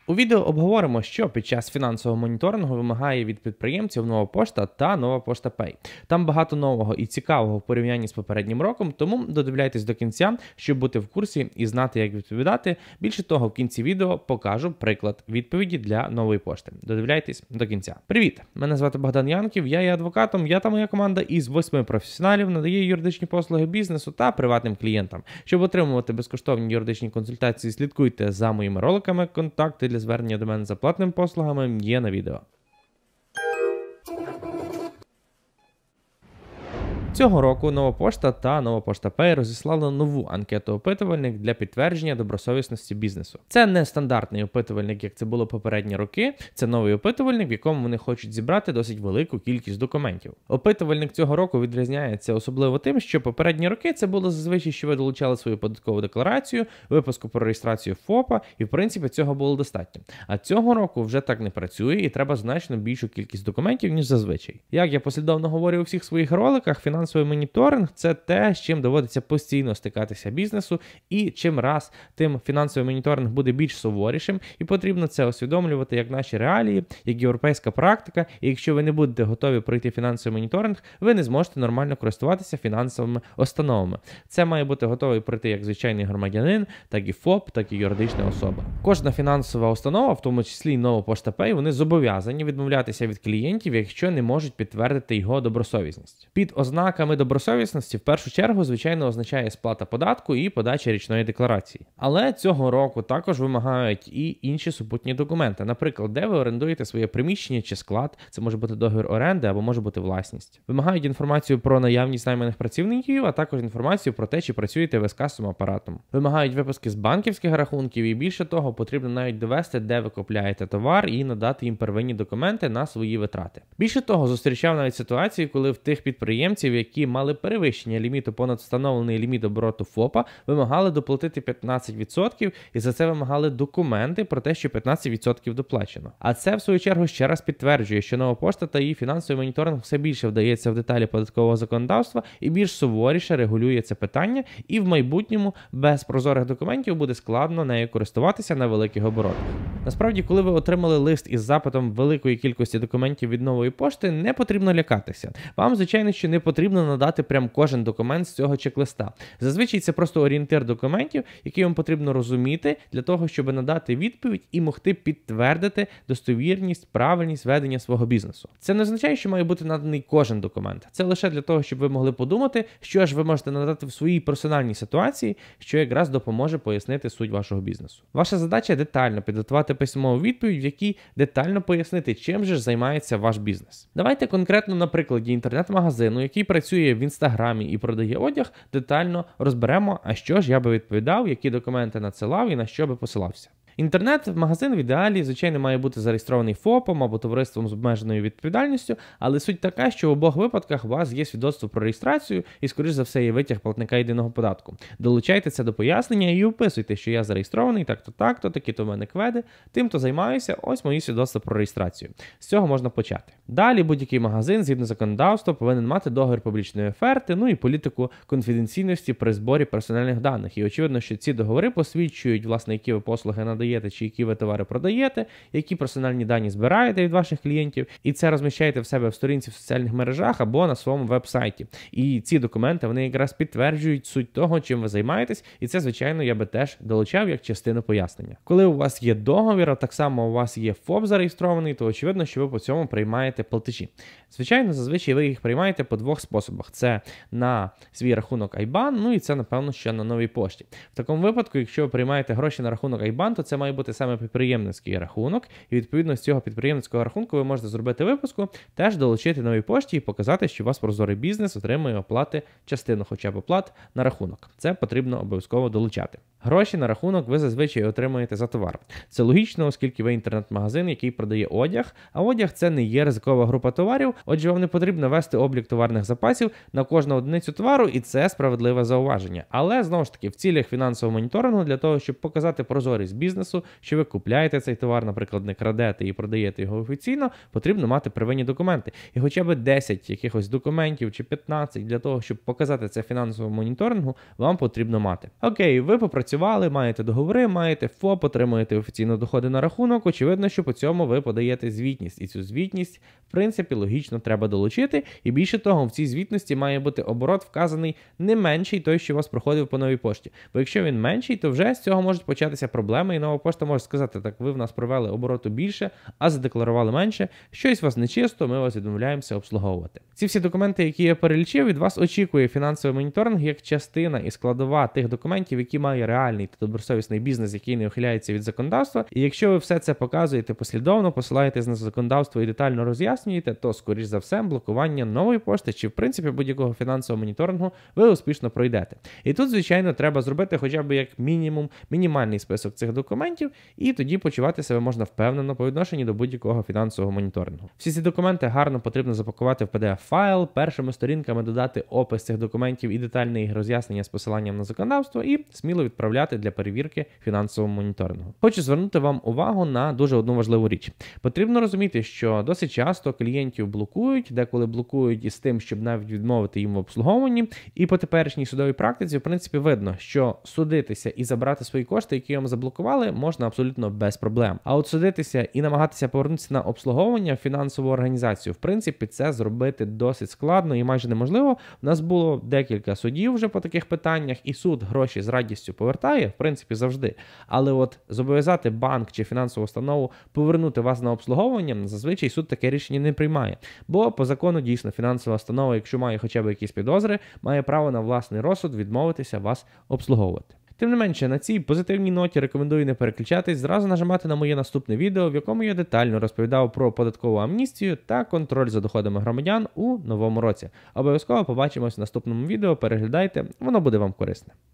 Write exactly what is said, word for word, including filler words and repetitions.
У відео обговоримо, що під час фінансового моніторингу вимагає від підприємців Нова Пошта та Нова Пошта Пей. Там багато нового і цікавого в порівнянні з попереднім роком, тому додивляйтесь до кінця, щоб бути в курсі і знати, як відповідати. Більше того, в кінці відео покажу приклад відповіді для Нової Пошти. Додивляйтесь до кінця. Привіт! Мене звати Богдан Янків, я є адвокатом, я та моя команда із восьми професіоналів надає юридичні послуги бізнесу та приватним клієнтам. Щоб отримувати безкоштовні юридичні консультації, слідкуйте за моїми роликами, контакти для звернення до мене за платними послугами є на відео. Цього року Нова Пошта та Нова Пошта Пей розіслали нову анкету-опитувальник для підтвердження добросовісності бізнесу. Це не стандартний опитувальник, як це було попередні роки, це новий опитувальник, в якому вони хочуть зібрати досить велику кількість документів. Опитувальник цього року відрізняється особливо тим, що попередні роки це було зазвичай, що ви долучали свою податкову декларацію, виписку про реєстрацію ФОПа, і в принципі цього було достатньо. А цього року вже так не працює і треба значно більшу кількість документів, ніж зазвичай. Як я послідовно говорю у всіх своїх роликах, фінансовий Фінансовий моніторинг – це те, з чим доводиться постійно стикатися бізнесу, і чим раз, тим фінансовий моніторинг буде більш суворішим, і потрібно це усвідомлювати як наші реалії, як європейська практика, і якщо ви не будете готові пройти фінансовий моніторинг, ви не зможете нормально користуватися фінансовими установами. Це має бути готовий пройти як звичайний громадянин, так і ФОП, так і юридична особа. Кожна фінансова установа, в тому числі і Нова Пошта Пей, вони зобов'язані відмовлятися від клієнтів, якщо не можуть підтвердити його добросовісність. Під ознаками добросовісності в першу чергу, звичайно, означає сплата податку і подача річної декларації. Але цього року також вимагають і інші супутні документи. Наприклад, де ви орендуєте своє приміщення чи склад, це може бути договір оренди або може бути власність. Вимагають інформацію про наявність найманих працівників, а також інформацію про те, чи працюєте ви з касовим апаратом. Вимагають виписки з банківських рахунків і більше того, потрібно навіть довести, де ви купляєте товар і надати їм первинні документи на свої витрати. Більше того, зустрічав навіть ситуації, коли в тих підприємців, які мали перевищення ліміту понад встановлений ліміт обороту ФОПа, вимагали доплатити п'ятнадцять відсотків і за це вимагали документи про те, що п'ятнадцять відсотків доплачено. А це, в свою чергу, ще раз підтверджує, що Нова Пошта та її фінансовий моніторинг все більше вдається в деталі податкового законодавства і більш суворіше регулює це питання, і в майбутньому без прозорих документів буде складно нею користуватися на великих оборотах. Насправді, коли ви отримали лист із запитом великої кількості документів від Нової Пошти, не потрібно лякатися. Вам, звичайно, що не потрібно надати прям кожен документ з цього чек-листа. Зазвичай це просто орієнтир документів, які вам потрібно розуміти для того, щоб надати відповідь і могти підтвердити достовірність, правильність ведення свого бізнесу. Це не означає, що має бути наданий кожен документ. Це лише для того, щоб ви могли подумати, що ж ви можете надати в своїй персональній ситуації, що якраз допоможе пояснити суть вашого бізнесу. Ваша задача детально підготувати письмову відповідь, в якій детально пояснити, чим же ж займається ваш бізнес. Давайте конкретно на прикладі інтернет-магазину, який працює в інстаграмі і продає одяг, детально розберемо, а що ж я би відповідав, які документи надсилав і на що би посилався. Інтернет-магазин в ідеалі, звичайно, має бути зареєстрований ФОПом або товариством з обмеженою відповідальністю, але суть така, що в обох випадках у вас є свідоцтво про реєстрацію і, скоріш за все, є витяг платника єдиного податку. Долучайте це до пояснення і описуйте, що я зареєстрований, так-то, так-то, такі-то в мене кведи, тим, хто займаюся, ось мої свідоцтва про реєстрацію. З цього можна почати. Далі будь-який магазин, згідно законодавства, повинен мати договір публічної оферти, ну і політику конфіденційності при зборі персональних даних. І очевидно, що ці договори посвідчують, власне, які ви послуги надаєте, чи які ви товари продаєте, які персональні дані збираєте від ваших клієнтів, і це розміщаєте в себе в сторінці в соціальних мережах або на своєму веб-сайті. І ці документи, вони якраз підтверджують суть того, чим ви займаєтесь, і це, звичайно, я би теж долучав як частину пояснення. Коли у вас є договір, а так само у вас є ФОП зареєстрований, то очевидно, що ви по цьому приймаєте платежі. Звичайно, зазвичай ви їх приймаєте по двох способах. Це на свій рахунок Айбан, ну і це, напевно, ще на Новій Пошті. В такому випадку, якщо ви приймаєте гроші на рахунок Айбан, то це має бути саме підприємницький рахунок, і відповідно з цього підприємницького рахунку ви можете зробити випуску, теж долучити Новій Пошті і показати, що у вас прозорий бізнес отримує оплати, частину хоча б оплат на рахунок. Це потрібно обов'язково долучати. Гроші на рахунок ви зазвичай отримуєте за товар. Це логічно, оскільки ви інтернет-магазин, який продає одяг, а одяг – це не є ризикова група товарів, отже вам не потрібно вести облік товарних запасів на кожну одиницю товару, і це справедливе зауваження. Але, знову ж таки, в цілях фінансового моніторингу, для того, щоб показати прозорість бізнесу, бізнесу, що ви купляєте цей товар, наприклад, не крадете і продаєте його офіційно, потрібно мати первинні документи. І хоча б десять якихось документів чи п'ятнадцять для того, щоб показати це фінансовому моніторингу, вам потрібно мати. Окей, ви попрацювали, маєте договори, маєте ФОП, отримуєте офіційно доходи на рахунок, очевидно, що по цьому ви подаєте звітність. І цю звітність, в принципі, логічно треба долучити. І більше того, в цій звітності має бути оборот вказаний не менший той, що у вас проходив по новій пошті. Бо якщо він менший, то вже з цього можуть початися проблеми, і нова пошта може сказати, так, ви в нас провели обороту більше, а задекларували менше, щось у вас нечисто, ми вас відмовляємося обслуговувати. Ці всі документи, які я перелічив, від вас очікує фінансовий моніторинг як частина і складова тих документів, які має реальний та добросовісний бізнес, який не ухиляється від законодавства. І якщо ви все це показуєте послідовно, посилаєтесь на законодавство і детально роз'яснюєте, то, скоріш за все, блокування нової пошти чи, в принципі, будь-якого фінансового моніторингу ви успішно пройдете. І тут, звичайно, треба зробити хоча б як мінімум мінімальний список цих документів, і тоді почувати себе можна впевнено по відношенню до будь-якого фінансового моніторингу. Всі ці документи гарно потрібно запакувати в пі ді еф-файл, першими сторінками додати опис цих документів і детальне їх роз'яснення з посиланням на законодавство і сміло відправляти для перевірки фінансовому моніторингу. Хочу звернути вам увагу на дуже одну важливу річ. Потрібно розуміти, що досить часто клієнтів блокують, деколи блокують із тим, щоб навіть відмовити їм в обслуговуванні, і по теперішній судовій практиці, в принципі, видно, що судитися і забрати свої кошти, які вам заблокували, можна абсолютно без проблем. А от судитися і намагатися повернутися на обслуговування в фінансову організацію, в принципі, це зробити досить складно і майже неможливо. У нас було декілька судів вже по таких питаннях, і суд гроші з радістю повертає, в принципі, завжди. Але от зобов'язати банк чи фінансову установу повернути вас на обслуговування, зазвичай суд таке рішення не приймає. Бо по закону дійсно фінансова установа, якщо має хоча б якісь підозри, має право на власний розсуд відмовитися вас обслуговувати. Тим не менше, на цій позитивній ноті рекомендую не переключатись, зразу нажимати на моє наступне відео, в якому я детально розповідав про податкову амністію та контроль за доходами громадян у новому році. Обов'язково побачимось в наступному відео, переглядайте, воно буде вам корисне.